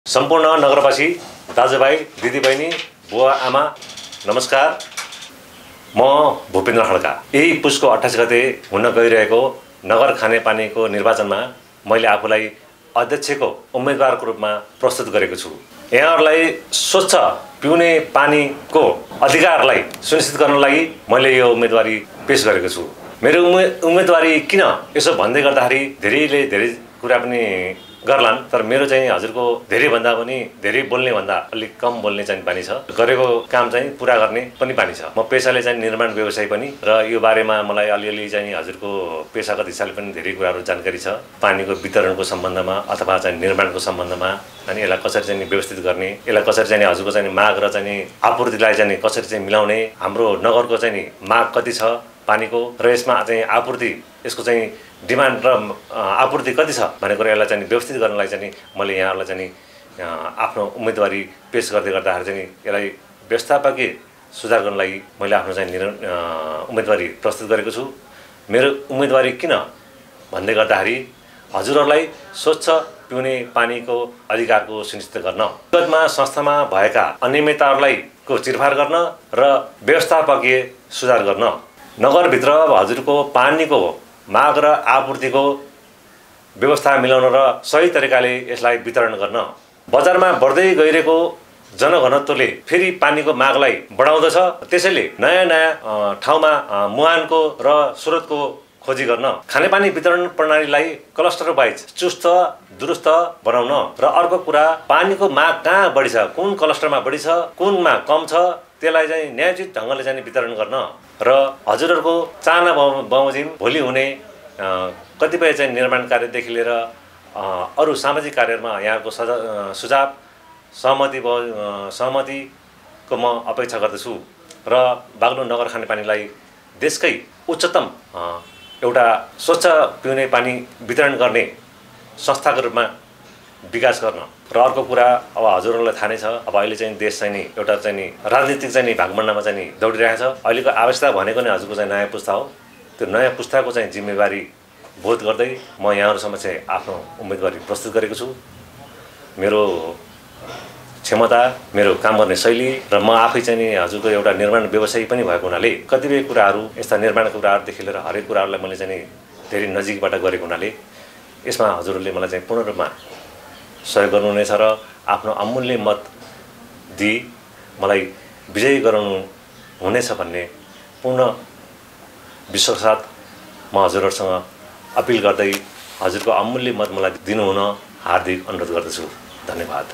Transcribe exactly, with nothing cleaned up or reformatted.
सम्पूर्ण नगरवासी दाजुभाइ दिदीबहिनी बुवा आमा नमस्कार। म भूपेन्द्र खड्का। यही पुसको अट्ठाइस गते हुन गइरहेको नगर खानेपानीको निर्वाचनमा मैले आफूलाई अध्यक्षको उम्मेदवारको रूपमा प्रस्तुत गरेको छु। यहाँहरूलाई स्वच्छ पिउने पानीको अधिकारलाई सुनिश्चित गर्नका लागि मैले यो उम्मेदवारी पेश गरेको छु। मेरो उम्मे उम्मेदवारी किन यसो भन्दै गर्दाखेरि धेरैले धेरै कुरा पनि गर्लान्, तर मेरो चाहिँ हजुरको धेरै भन्दा पनि धेरै बोल्ने भन्दा अलिक कम बोल्ने चाहिँ बानी छ, गरेको काम चाहिँ पूरा गर्ने पनि बानी छ। म पेशाले चाहिँ निर्माण व्यवसाय पनि, र यो बारेमा मलाई अलिअलि चाहिँ हजुरको पेशागत हिसाबले पनि धेरै कुराहरू जानकारी छ। पानीको वितरणको सम्बन्धमा अथवा चाहिँ निर्माणको सम्बन्धमा, अनि यसलाई कसरी चाहिँ व्यवस्थित गर्ने, यसलाई कसरी चाहिँ हजुरको चाहिँ माग र चाहिँ आपूर्तिलाई चाहिँ कसरी चाहिँ मिलाउने, हाम्रो नगरको चाहिँ माग कति छ पानीको, र यसमा चाहिँ आपूर्ति, यसको चाहिँ डिमान्ड र आपूर्ति कति छ भन्ने कुरा यसलाई चाहिँ व्यवस्थित गर्नलाई चाहिँ मैले यहाँहरूलाई चाहिँ आफ्नो उम्मेदवारी पेश गर्दै गर्दाखेरि चाहिँ यसलाई व्यवस्थापकीय सुधार गर्नलाई मैले आफ्नो चाहिँ उम्मेदवारी प्रस्तुत गरेको छु। मेरो उम्मेदवारी किन भन्दै गर्दाखेरि हजुरहरूलाई स्वच्छ पिउने पानीको अधिकारको सुनिश्चित गर्न, विगतमा संस्थामा भएका अनियमितताहरूलाई को चिरफार गर्न र व्यवस्थापकीय सुधार गर्न, नगरभित्र हजुरको पानीको माग र आपूर्तिको व्यवस्था मिलाउन र सही तरिकाले यसलाई वितरण गर्न, बजारमा बढ्दै गइरहेको जनघनत्वले फेरि पानीको मागलाई बढाउँदछ। त्यसैले नयाँ नयाँ ठाउँमा मुहानको र स्रोतको खोजी गर्न, खानेपानी वितरण प्रणालीलाई क्लस्टर वाइज चुस्त दुरुस्त बनाउन, र अर्को कुरा पानीको माग कहाँ बढी छ, कुन क्लस्टरमा बढी छ, कुनमा कम छ, त्यसलाई चाहिँ न्यायोचित ढङ्गले चाहिँ वितरण गर्न, र हजुरहरूको चाहना बमोजिम भोलि हुने कतिपय चाहिँ निर्माण कार्यदेखि लिएर अरू सामाजिक कार्यहरूमा यहाँको सजा सुझाव सहमति सहमतिको म अपेक्षा गर्दछु, र बागलुङ नगर खानेपानीलाई देशकै उच्चतम एउटा स्वच्छ पिउने पानी वितरण गर्ने संस्थाको रूपमा विकास गर्न। र अर्को कुरा, अब हजुरहरूलाई थाहा नै छ, अब अहिले चाहिँ देश चाहिँ नि एउटा चाहिँ नि राजनीतिक चाहिँ नि भागमण्डलमा चाहिँ नि दौडिरहेको छ। अहिलेको आवश्यकता भनेको नै हजुरको चाहिँ नयाँ पुस्ता हो। त्यो नयाँ पुस्ताको चाहिँ जिम्मेवारी बोध गर्दै म यहाँहरू समक्ष आफ्नो उम्मेदवारी प्रस्तुत गरेको छु। मेरो क्षमता, मेरो काम गर्ने शैली, र म आफै चाहिँ नि हजुरको एउटा निर्माण व्यवसायी पनि भएको हुनाले कतिपय कुराहरू, यस्ता निर्माणको कुराहरूदेखि लिएर हरेक कुराहरूलाई मैले चाहिँ नि धेरै नजिकबाट गरेको हुनाले यसमा हजुरहरूले मलाई चाहिँ पूर्ण रूपमा सहयोग गर्नुहुनेछ र आफ्नो अमूल्य मत दिई मलाई विजयी गराउनु हुनेछ भन्ने पूर्ण विश्वास साथ म हजुरहरूसँग अपिल गर्दै हजुरको अमूल्य मत मलाई दिनुहुन हार्दिक अनुरोध गर्दछु। धन्यवाद।